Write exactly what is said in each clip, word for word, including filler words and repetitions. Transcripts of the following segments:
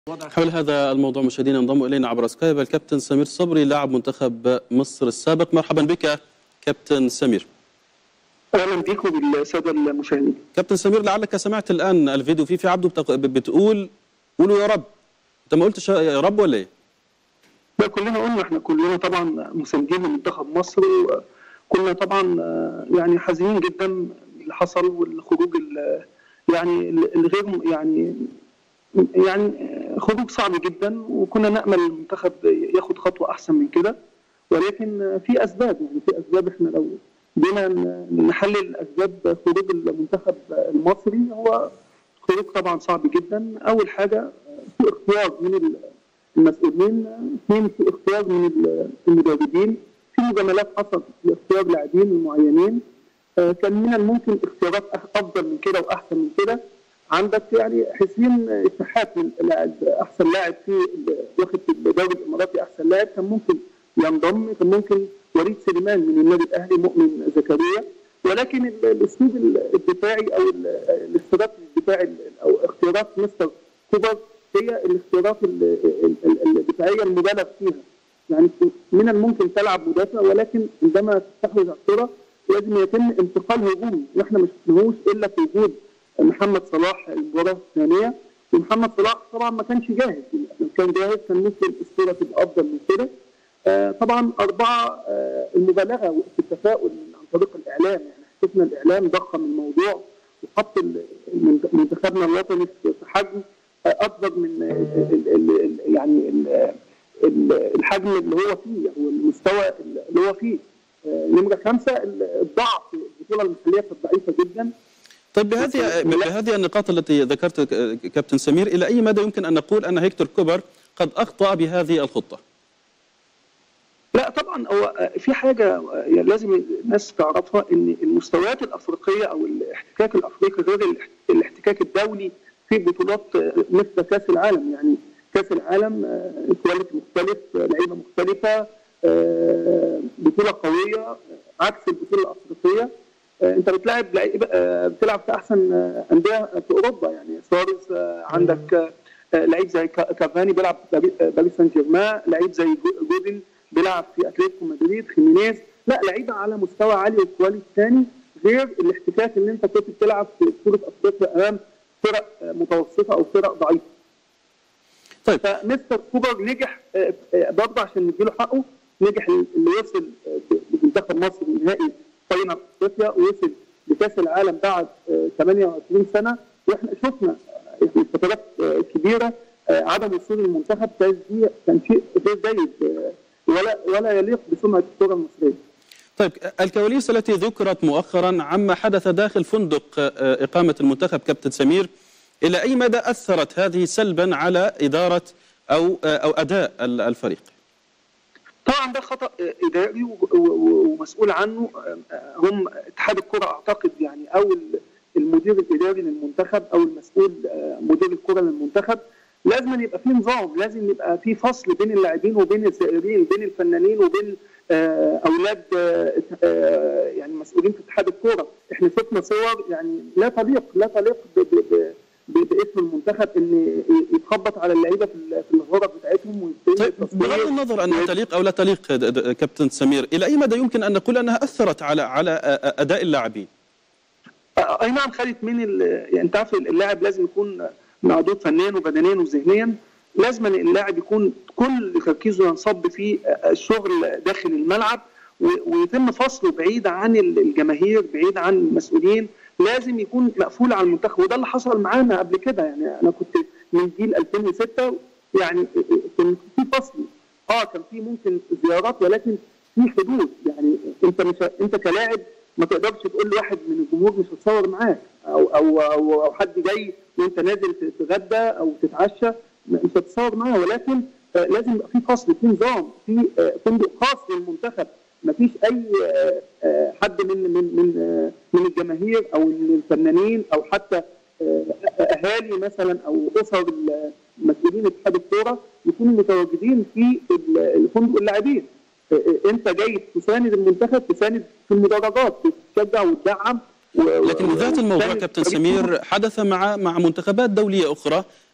حول هذا الموضوع مشاهدينا ينضم الينا عبر سكايب الكابتن سمير صبري لاعب منتخب مصر السابق. مرحبا بك كابتن سمير. اهلا بكم بالساده المشاهدين. كابتن سمير، لعلك سمعت الان الفيديو في في عبده بتقول قولوا يا رب، انت ما قلتش يا رب ولا ايه؟ لا كلنا قلنا، احنا كلنا طبعا مساندين لمنتخب مصر، وكنا طبعا يعني حزينين جدا اللي حصل والخروج يعني الغير يعني يعني خروج صعب جدا، وكنا نامل المنتخب ياخد خطوه احسن من كده، ولكن في اسباب يعني في اسباب احنا لو جينا نحلل اسباب خروج المنتخب المصري هو خروج طبعا صعب جدا. اول حاجه في اختيار من المسؤولين، اثنين في اختيار من المدربين، في مجاملات حصلت في اختيار لاعبين معينين، كان من الممكن اختيارات افضل من كده واحسن من كده. عندك يعني حسين الشحات من لاعب احسن لاعب في واخد في الدوري الاماراتي احسن لاعب، كان ممكن ينضم، كان ممكن وليد سليمان من النادي الاهلي، مؤمن زكريا، ولكن الاسلوب الدفاعي او الاختيارات الدفاعي او اختيارات مستر كوبر هي الاختيارات الدفاعيه المبالغ فيها. يعني من الممكن تلعب مدافع، ولكن عندما تستحوذ على الكره لازم يتم انتقال هجومي، واحنا ما شفناهوش الا في وجود محمد صلاح المباراه الثانيه، ومحمد صلاح طبعا ما كانش جاهز، لو كان جاهز كان ممكن الصوره تبقى افضل من كده. آه طبعا اربعه آه المبالغه في التفاؤل عن طريق الاعلام، يعني شفنا الاعلام ضخم الموضوع وحط منتخبنا الوطني في حجم آه اكبر من ال ال ال يعني ال ال الحجم اللي هو فيه او المستوى اللي هو فيه. آه نمره خمسه الضعف، البطوله المحليه كانت ضعيفه جدا. طيب بهذه بهذه النقاط التي ذكرت كابتن سمير، الى اي مدى يمكن ان نقول ان هيكتور كوبر قد اخطا بهذه الخطه؟ لا طبعا هو في حاجه يعني لازم الناس تعرفها، ان المستويات الافريقيه او الاحتكاك الافريقي غير الاحتكاك الدولي في بطولات مثل كاس العالم. يعني كاس العالم كواليتي مختلف، لعيبه مختلفه، بطوله قويه عكس البطوله الافريقيه. انت بتلعب لعيبه بتلعب في احسن انديه في اوروبا، يعني سواريز، عندك لعيب زي كافاني بيلعب في باريس سان جيرمان، لعيب زي جودن بيلعب في اتلتيكو مدريد، خيمينيز، لا لعيبه على مستوى عالي وكواليتي ثاني غير الاحتكاك اللي انت كنت بتلعب في بطوله افريقيا امام فرق متوسطه او فرق ضعيفه. طيب فمستر كوبر نجح برضه عشان نديله حقه، نجح اللي وصل بمنتخب مصر لنهائي فاينل افريقيا، ووصل لكاس العالم بعد ثمانية وعشرين سنه، واحنا شفنا في فترات كبيره عدم وصول المنتخب كان شيء غير جيد ولا ولا يليق بسمعه الكره المصريه. طيب الكواليس التي ذكرت مؤخرا عما حدث داخل فندق اقامه المنتخب كابتن سمير، الى اي مدى اثرت هذه سلبا على اداره او او اداء الفريق؟ طبعا ده خطا اداري ومسؤول عنه هم اتحاد الكره اعتقد، يعني او المدير الاداري للمنتخب او المسؤول مدير الكره للمنتخب. لازم يبقى في نظام، لازم يبقى في فصل بين اللاعبين وبين السائرين، بين الفنانين وبين اولاد يعني مسؤولين في اتحاد الكره. احنا شفنا صور يعني لا تليق لا تليق باسم المنتخب ان يتخبط على اللعيبه في الغرف بتاعتهم. طيب بغض النظر انها تليق او لا تليق كابتن سمير، الى اي مدى يمكن ان نقول انها اثرت على على اداء اللاعبين؟ اي نعم خدت من يعني انت عارف اللاعب لازم يكون معدود فنيا وبدنيا وذهنيا، لازم اللاعب يكون كل تركيزه ينصب في الشغل داخل الملعب، ويتم فصله بعيد عن الجماهير، بعيد عن المسؤولين، لازم يكون مقفول على المنتخب. وده اللي حصل معانا قبل كده، يعني انا كنت من جيل ألفين وستة، يعني كان في فصل، اه كان في ممكن زيارات ولكن في حدود. يعني انت مش انت كلاعب ما تقدرش تقول لواحد من الجمهور مش هتصور معاك، او او او, أو حد جاي وانت نازل تتغدى او تتعشى مش هتصور معاه، ولكن آه لازم يبقى في فصل، في نظام، في آه فندق خاص للمنتخب، ما فيش اي آه آه حد من من من آه من الجماهير او من الفنانين او حتى آه اهالي مثلا او اسر المسؤولين اتحاد الكوره يكونوا متواجدين في الفندق اللاعبين. انت جاي تساند المنتخب، تساند في المدرجات، تشجع وتدعم. لكن ذات الموضوع كابتن سمير حدث مع مع منتخبات دوليه اخرى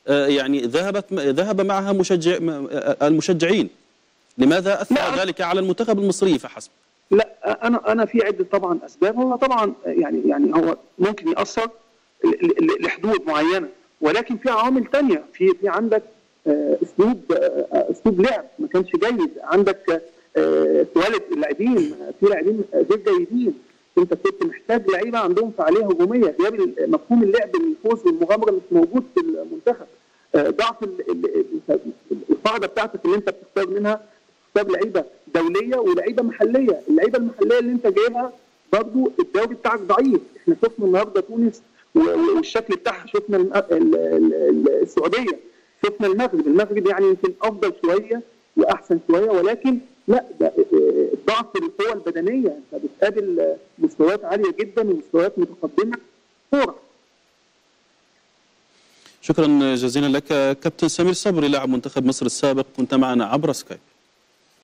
يعني ذهبت ذهب معها مشجع المشجعين، لماذا أثر ذلك على المنتخب المصري فحسب؟ لا انا انا في عده طبعا اسباب. هو طبعا يعني يعني هو ممكن ياثر لحدود معينه، ولكن في عوامل ثانيه. في في عندك اسلوب اسلوب لعب ما كانش جيد، عندك كواليتي اللاعبين، في لاعبين غير جيدين، انت كنت محتاج لعيبه عندهم فعاليه هجوميه، غياب مفهوم اللعب الفوز والمغامره مش موجود في المنتخب. ضعف القاعده بتاعتك اللي انت بتختار منها، بتختار لعيبه دوليه ولعيبه محليه، اللعيبه المحليه اللي انت جايبها برضه الدوري بتاعك ضعيف. احنا شفنا النهارده تونس والشكل بتاعها، شفنا السعوديه، شفنا المغرب، المغرب يعني يمكن افضل شويه واحسن شويه، ولكن لا، ده ضعف القوه البدنيه، انت بتقابل مستويات عاليه جدا ومستويات متقدمه كوره. شكرا جزيلا لك كابتن سمير صبري لاعب منتخب مصر السابق، كنت معنا عبر سكايب.